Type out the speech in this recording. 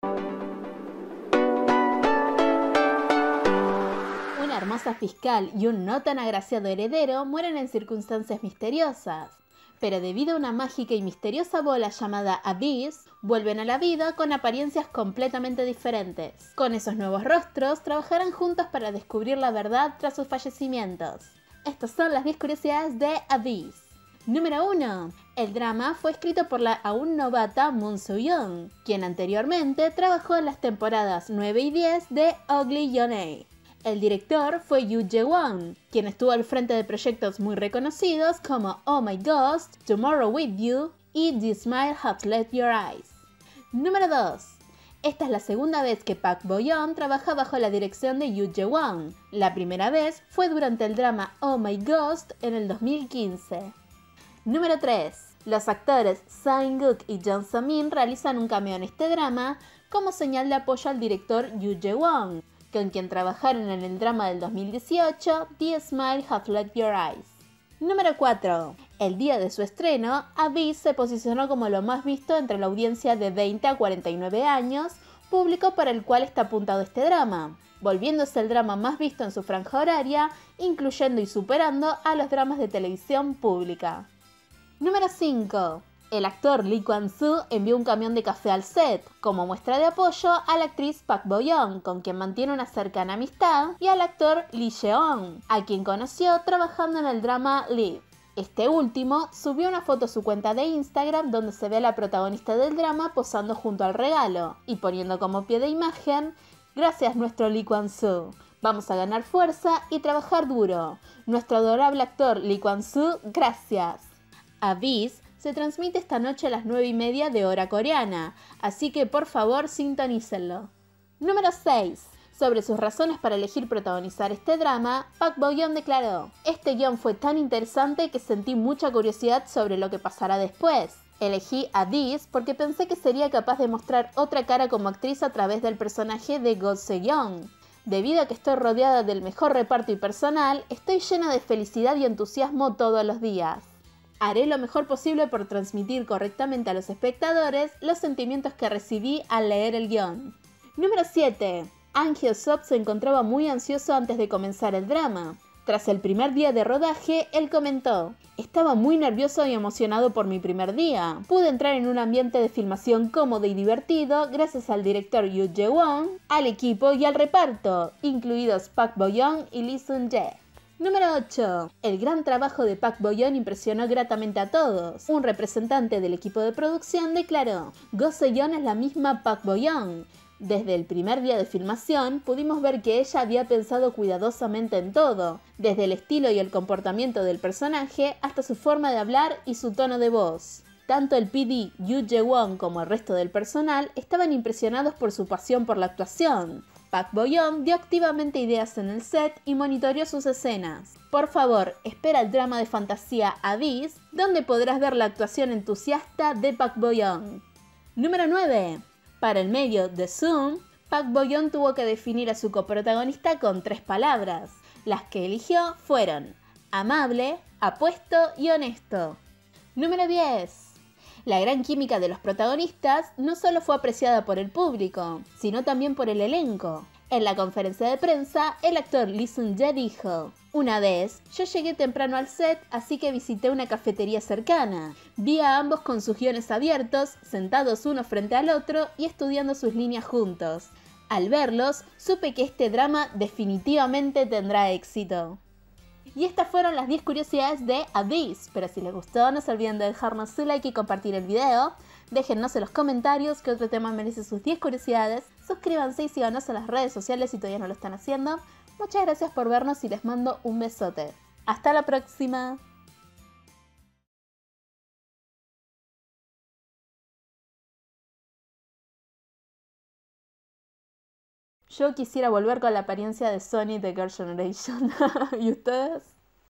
Una hermosa fiscal y un no tan agraciado heredero mueren en circunstancias misteriosas, pero debido a una mágica y misteriosa bola llamada Abyss, vuelven a la vida con apariencias completamente diferentes. Con esos nuevos rostros, trabajarán juntos para descubrir la verdad tras sus fallecimientos. Estas son las 10 curiosidades de Abyss. Número 1. El drama fue escrito por la aún novata Moon Soo-young, quien anteriormente trabajó en las temporadas 9 y 10 de Ugly Yone. El director fue Yoo Jae-won, quien estuvo al frente de proyectos muy reconocidos como Oh My Ghost, Tomorrow With You y The Smile Has Left Your Eyes. Número 2. Esta es la segunda vez que Park Bo-young trabaja bajo la dirección de Yoo Jae-won. La primera vez fue durante el drama Oh My Ghost en el 2015. Número 3. Los actores Sang In-guk y Jung So-min realizan un cameo en este drama como señal de apoyo al director Yoo Jae-won, con quien trabajaron en el drama del 2018, The Smile Has Left Your Eyes. Número 4. El día de su estreno, Abyss se posicionó como lo más visto entre la audiencia de 20 a 49 años, público para el cual está apuntado este drama, volviéndose el drama más visto en su franja horaria, incluyendo y superando a los dramas de televisión pública. Número 5. El actor Lee Kwang-soo envió un camión de café al set, como muestra de apoyo a la actriz Park Bo-young, con quien mantiene una cercana amistad, y al actor Lee Se-on, a quien conoció trabajando en el drama Live. Este último subió una foto a su cuenta de Instagram donde se ve a la protagonista del drama posando junto al regalo, y poniendo como pie de imagen: "Gracias nuestro Lee Kwang-soo. Vamos a ganar fuerza y trabajar duro. Nuestro adorable actor Lee Kwang-soo, gracias". Abyss se transmite esta noche a las 9:30 de hora coreana, así que por favor sintonícenlo. Número 6. Sobre sus razones para elegir protagonizar este drama, Park Bo-young declaró: "Este guión fue tan interesante que sentí mucha curiosidad sobre lo que pasará después. Elegí a Abyss porque pensé que sería capaz de mostrar otra cara como actriz a través del personaje de Go Se-young. Debido a que estoy rodeada del mejor reparto y personal, estoy llena de felicidad y entusiasmo todos los días. Haré lo mejor posible por transmitir correctamente a los espectadores los sentimientos que recibí al leer el guión". Número 7. Ahn Hyo-sop se encontraba muy ansioso antes de comenzar el drama. Tras el primer día de rodaje, él comentó: "Estaba muy nervioso y emocionado por mi primer día. Pude entrar en un ambiente de filmación cómodo y divertido gracias al director Yoo Jae-won, al equipo y al reparto, incluidos Park Bo-young y Lee Sun-jae". Número 8. El gran trabajo de Park Bo-young impresionó gratamente a todos. Un representante del equipo de producción declaró: "Go Se-yeon es la misma Park Bo-young. Desde el primer día de filmación pudimos ver que ella había pensado cuidadosamente en todo, desde el estilo y el comportamiento del personaje hasta su forma de hablar y su tono de voz. Tanto el PD Yoo Jae-won como el resto del personal estaban impresionados por su pasión por la actuación. Park Bo-young dio activamente ideas en el set y monitoreó sus escenas. Por favor, espera el drama de fantasía Abyss, donde podrás ver la actuación entusiasta de Park Bo-young". Número 9. Para el medio The Sun, Park Bo-young tuvo que definir a su coprotagonista con 3 palabras. Las que eligió fueron: amable, apuesto y honesto. Número 10. La gran química de los protagonistas no solo fue apreciada por el público, sino también por el elenco. En la conferencia de prensa, el actor Lee Sun-jae dijo: "Una vez, yo llegué temprano al set, así que visité una cafetería cercana. Vi a ambos con sus guiones abiertos, sentados uno frente al otro y estudiando sus líneas juntos. Al verlos, supe que este drama definitivamente tendrá éxito". Y estas fueron las 10 curiosidades de Abyss, pero si les gustó no se olviden de dejarnos su like y compartir el video. Déjennos en los comentarios qué otro tema merece sus 10 curiosidades. Suscríbanse y síganos en las redes sociales si todavía no lo están haciendo. Muchas gracias por vernos y les mando un besote. ¡Hasta la próxima! Yo quisiera volver con la apariencia de Sonic de Girl Generation. ¿Y ustedes?